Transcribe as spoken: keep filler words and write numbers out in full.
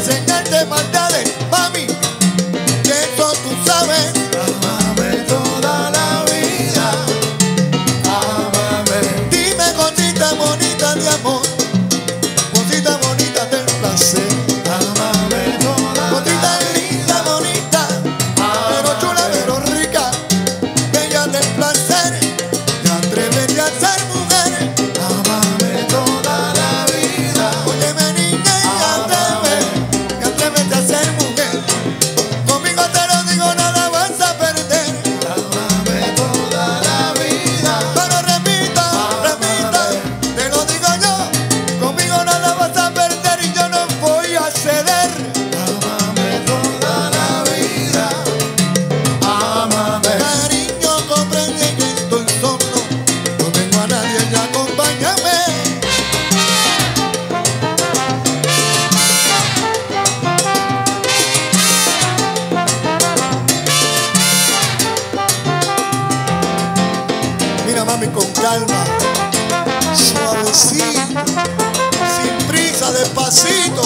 enseñarte maldades, mami, que eso tú sabes. Ámame toda la vida, ámame. Dime cositas bonitas de amor, cositas bonitas del placer. Ámame toda cositas lindas, bonitas, pero chula, pero rica, bella del placer. Te atrévete a ser mujer. Ámame toda la vida. Óyeme, niña, y atreve, que atrévete a ser mujer. Conmigo te lo digo, nada vas a perder. Ámame toda la vida. Pero repita, repita, te lo digo yo. Conmigo nada vas a perder y yo no voy a ceder. Ámame toda la vida. Ámame. Cariño, comprende que estoy solo. No tengo a nadie, ya acompáñame. Mira, mami, con calma, suavecito, sin prisa, despacito.